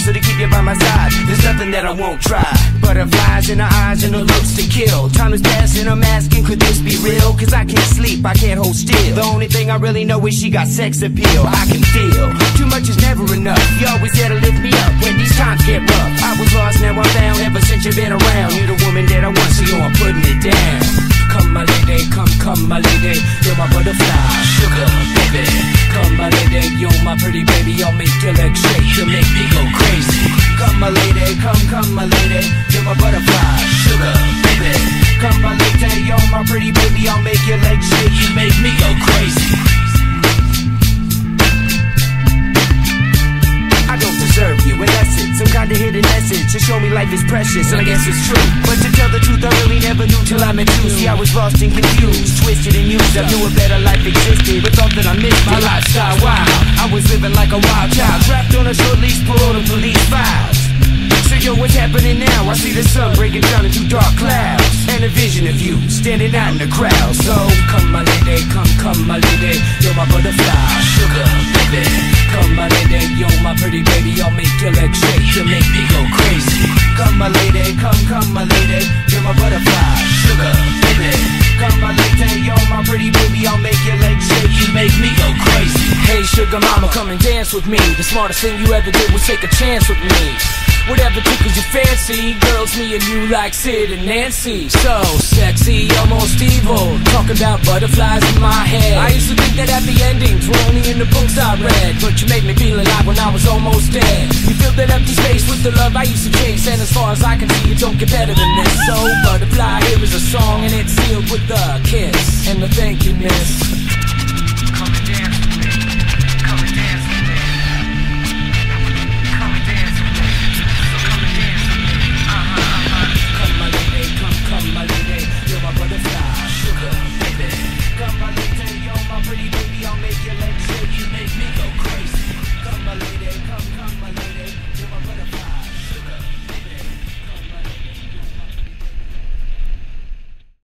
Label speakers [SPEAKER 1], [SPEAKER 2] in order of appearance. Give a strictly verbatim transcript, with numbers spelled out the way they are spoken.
[SPEAKER 1] So to keep you by my side, there's nothing that I won't try. Butterflies in her eyes and her looks to kill. Time is passing, I'm asking, could this be real? Cause I can't sleep, I can't hold still. The only thing I really know is she got sex appeal. I can feel, too much is never enough. You always there to lift me up when these times get rough. I was lost, now I'm found, ever since you've been around. You're the woman that I want, so yo, I'm putting it down. Come my lady, come, come my lady, you're my butterfly, sugar baby. Come my lady, you're my pretty baby, I'll make your legs shake, you make me go crazy. Come my lady, come, come my lady, you're my butterfly, sugar baby. Come my lady, you're my pretty baby, I'll make your legs shake, you make me go crazy. I don't deserve you, and that's it. Some kind of hidden message to show me life is precious, and I guess it's true. But to tell the truth, I really never knew till I met you. See, I was lost and confused, twisted and used. I knew a better life existed, but thought that I missed my lifestyle. Wow, I was living like a wild child, trapped on a short leash, paroled on police files. So yo, what's happening now? I see the sun breaking down into dark clouds, and a vision of you standing out in the crowd. So come my lady, come, come my lady, you're my butterfly, sugar baby. Come my lady, you're my pretty baby, I'll make your legs shake, you make me go crazy. Come my lady, come, come my lady, you're my butterfly, sugar baby. Come my lady, you're my pretty baby, I'll make your legs shake, you make me go crazy. Hey sugar mama, come and dance with me. The smartest thing you ever did was take a chance with me. Whatever tickles your fancy, girls, me and you like Sid and Nancy. So sexy, almost evil, talking about butterflies in my head. I used to think that happy endings were only in the books I read, but you made me feel alive when I was almost dead. You filled that empty space with the love I used to chase, and as far as I can see, it don't get better than this. So butterfly, here is a song, and it's sealed with a kiss and a thank you, miss. Come and dance with me. Come and dance with me. Come and dance with me. Come and dance with me. Uh-huh, uh-huh. Come my lady, come, come my lady, you're my butterfly, sugar baby. Come my lady, you're my pretty baby, I'll make your legs shake, you make me go